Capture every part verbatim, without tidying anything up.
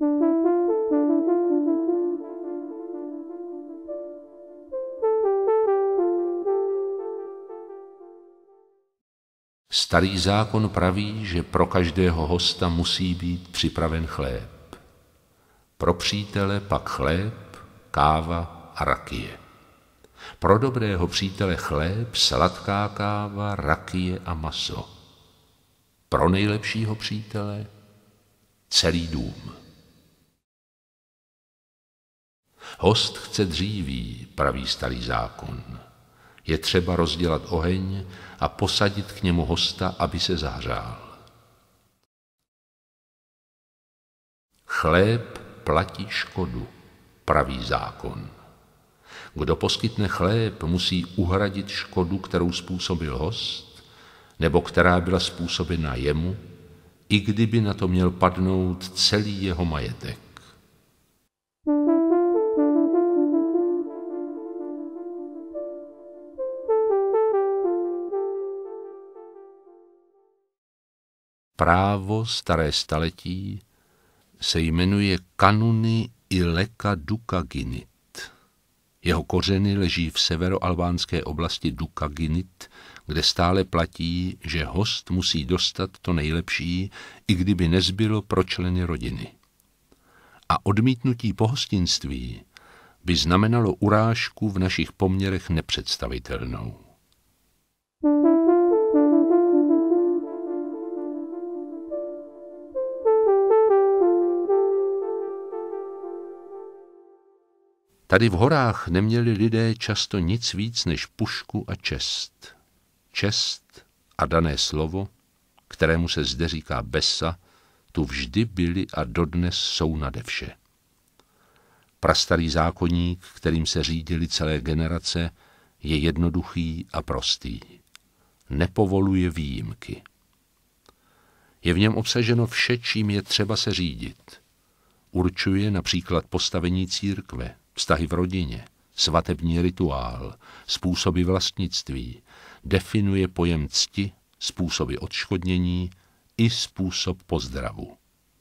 Starý zákon praví, že pro každého hosta musí být připraven chléb. Pro přítele pak chléb, káva a rakie. Pro dobrého přítele chléb, sladká káva, rakie a maso. Pro nejlepšího přítele celý dům. Host chce dříví, praví starý zákon. Je třeba rozdělat oheň a posadit k němu hosta, aby se zahřál. Chléb platí škodu, praví zákon. Kdo poskytne chléb, musí uhradit škodu, kterou způsobil host, nebo která byla způsobena jemu, i kdyby na to měl padnout celý jeho majetek. Právo staré staletí se jmenuje Kanuny Ileka Dukaginit. Jeho kořeny leží v severoalbánské oblasti Dukaginit, kde stále platí, že host musí dostat to nejlepší, i kdyby nezbylo pro členy rodiny. A odmítnutí pohostinství by znamenalo urážku v našich poměrech nepředstavitelnou. Tady v horách neměli lidé často nic víc než pušku a čest. Čest a dané slovo, kterému se zde říká besa, tu vždy byly a dodnes jsou nade vše. Prastarý zákoník, kterým se řídili celé generace, je jednoduchý a prostý. Nepovoluje výjimky. Je v něm obsaženo vše, čím je třeba se řídit. Určuje například postavení církve, vztahy v rodině, svatební rituál, způsoby vlastnictví, definuje pojem cti, způsoby odškodnění i způsob pozdravu.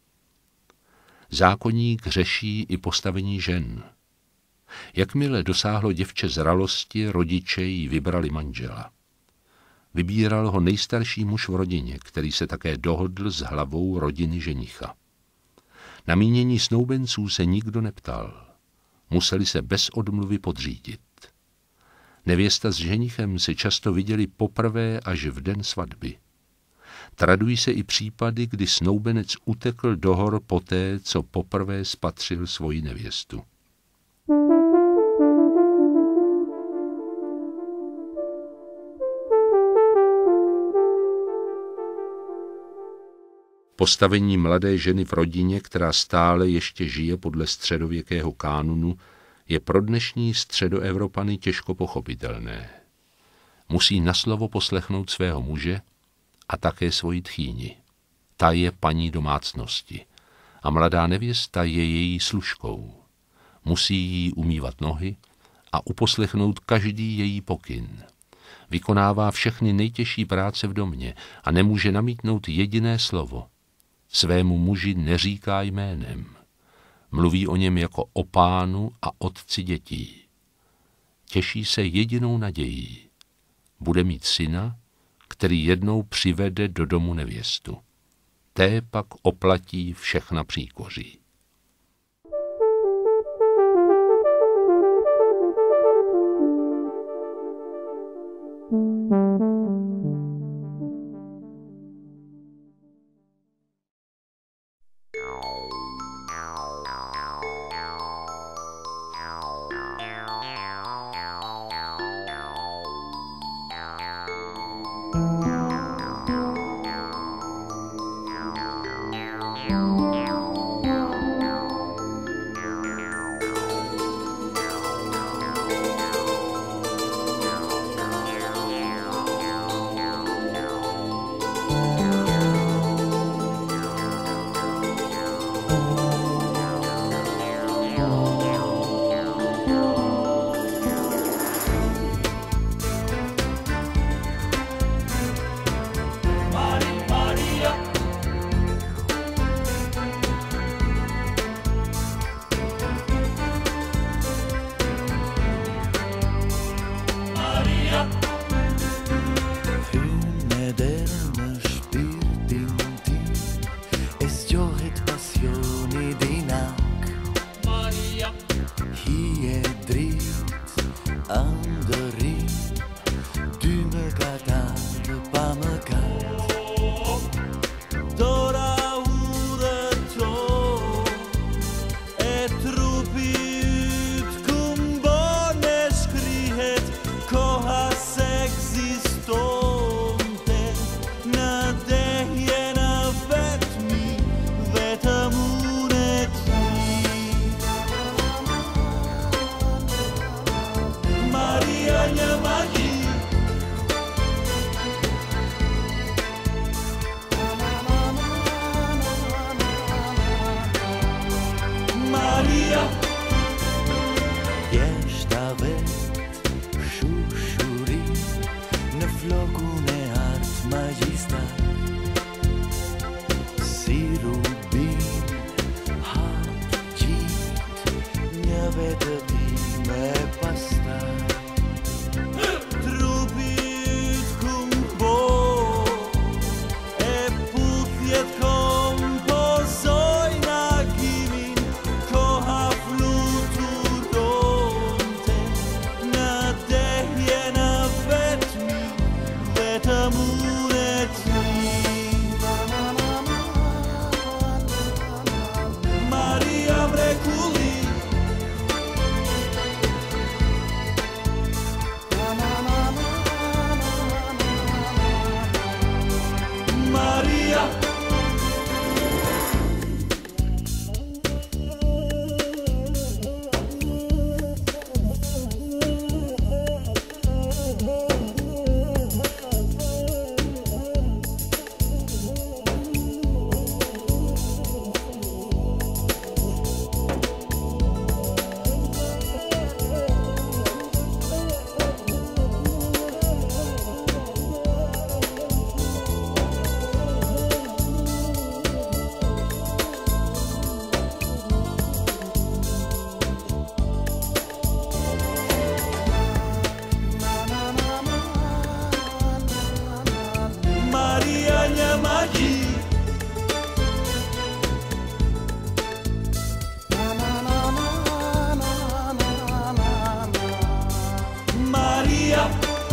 Zákoník řeší i postavení žen. Jakmile dosáhlo děvče zralosti, rodiče jí vybrali manžela. Vybíral ho nejstarší muž v rodině, který se také dohodl s hlavou rodiny ženicha. Na mínění snoubenců se nikdo neptal. Museli se bez odmluvy podřídit. Nevěsta s ženichem se často viděli poprvé až v den svatby. Tradují se i případy, kdy snoubenec utekl do hor poté, co poprvé spatřil svoji nevěstu. Postavení mladé ženy v rodině, která stále ještě žije podle středověkého kánonu, je pro dnešní středoevropany těžko pochopitelné. Musí na slovo poslechnout svého muže a také svoji tchýni. Ta je paní domácnosti a mladá nevěsta je její služkou. Musí jí umývat nohy a uposlechnout každý její pokyn. Vykonává všechny nejtěžší práce v domě a nemůže namítnout jediné slovo. Svému muži neříká jménem. Mluví o něm jako o pánu a otci dětí. Těší se jedinou nadějí. Bude mít syna, který jednou přivede do domu nevěstu. Té pak oplatí všechna příkoří. Meow. magista si rubín háčít nevedavíme pasta trubit kumbo e putjetkom pozoj na gimin koha fluturonte na dehje na vetmi vetamunetni Maria Mrekuli Maria Marianya Magi Maria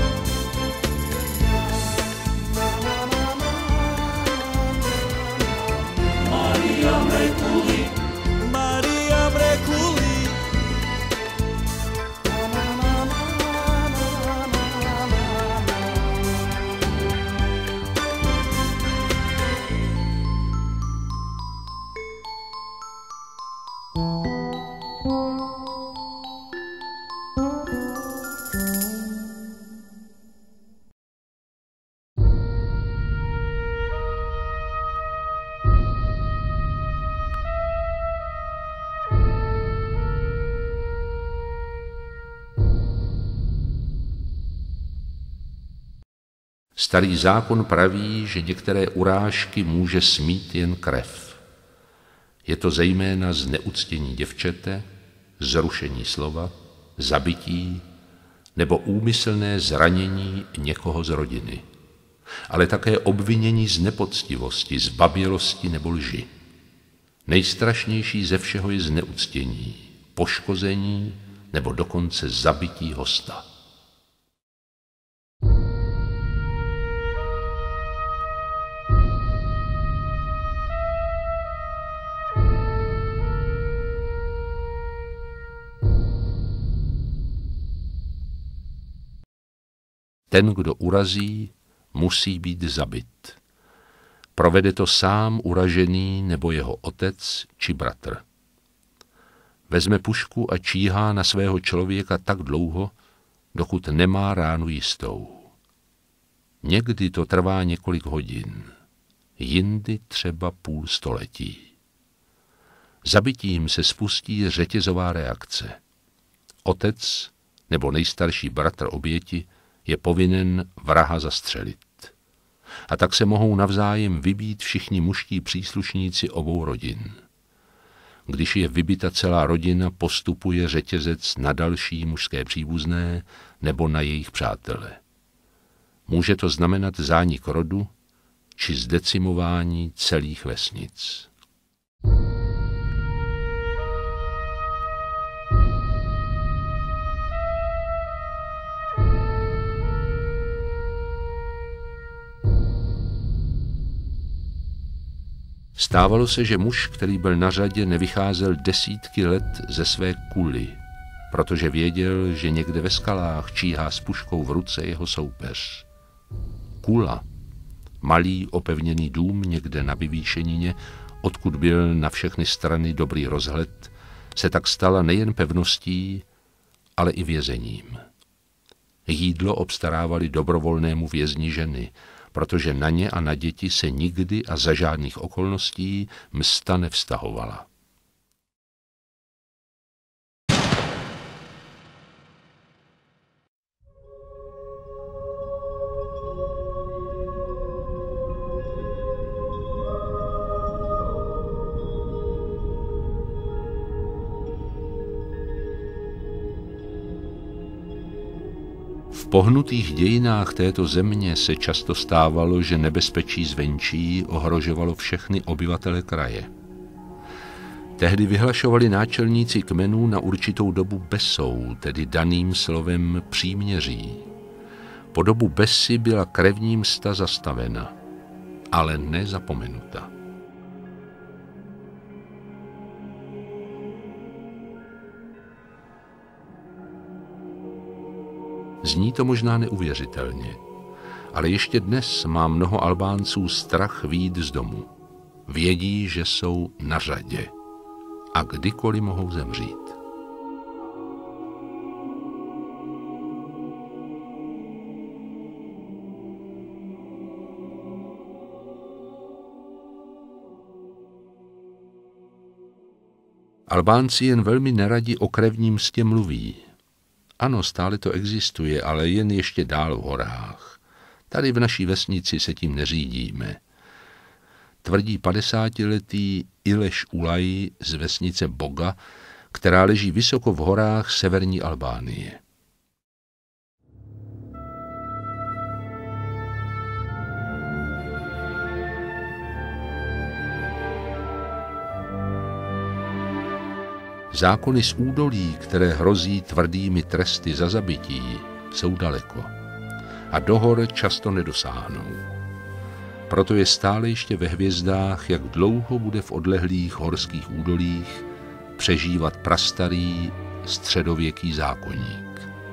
Maria Mrekuli Maria Mrekuli Starý zákon praví, že některé urážky může smít jen krev. Je to zejména zneuctění děvčete, zrušení slova, zabití nebo úmyslné zranění někoho z rodiny, ale také obvinění z nepoctivosti, zbabělosti nebo lži. Nejstrašnější ze všeho je zneuctění, poškození nebo dokonce zabití hosta. Ten, kdo urazí, musí být zabit. Provede to sám uražený nebo jeho otec či bratr. Vezme pušku a číhá na svého člověka tak dlouho, dokud nemá ránu jistou. Někdy to trvá několik hodin, jindy třeba půl století. Zabitím se spustí řetězová reakce. Otec nebo nejstarší bratr oběti je povinen vraha zastřelit. A tak se mohou navzájem vybít všichni mužští příslušníci obou rodin. Když je vybita celá rodina, postupuje řetězec na další mužské příbuzné nebo na jejich přátele. Může to znamenat zánik rodu či zdecimování celých vesnic. Stávalo se, že muž, který byl na řadě, nevycházel desítky let ze své kuly, protože věděl, že někde ve skalách číhá s puškou v ruce jeho soupeř. Kula, malý opevněný dům někde na vyvýšenině, odkud byl na všechny strany dobrý rozhled, se tak stala nejen pevností, ale i vězením. Jídlo obstarávali dobrovolnému vězni ženy, protože na ně a na děti se nikdy a za žádných okolností msta nevztahovala. pohnutých dějinách této země se často stávalo, že nebezpečí zvenčí ohrožovalo všechny obyvatele kraje. Tehdy vyhlašovali náčelníci kmenů na určitou dobu besou, tedy daným slovem příměří. Po dobu besy byla krevní msta zastavena, ale nezapomenuta. Zní to možná neuvěřitelně, ale ještě dnes má mnoho Albánců strach vyjít z domu. Vědí, že jsou na řadě a kdykoliv mohou zemřít. Albánci jen velmi neradi o krevním mstě mluví. Ano, stále to existuje, ale jen ještě dál v horách. Tady v naší vesnici se tím neřídíme. Tvrdí padesátiletý Ileš Ulaj z vesnice Boga, která leží vysoko v horách severní Albánie. Zákony z údolí, které hrozí tvrdými tresty za zabití, jsou daleko a do hor často nedosáhnou. Proto je stále ještě ve hvězdách, jak dlouho bude v odlehlých horských údolích přežívat prastarý středověký zákoník.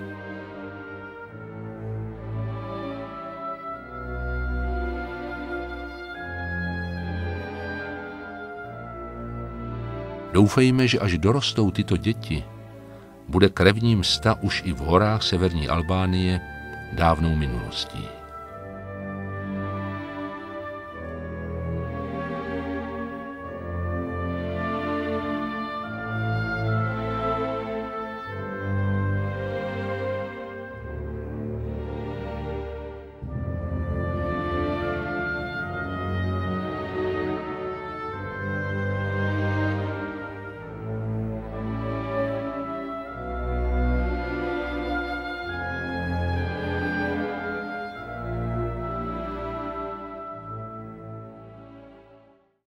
Doufejme, že až dorostou tyto děti, bude krevní msta už i v horách severní Albánie dávnou minulostí.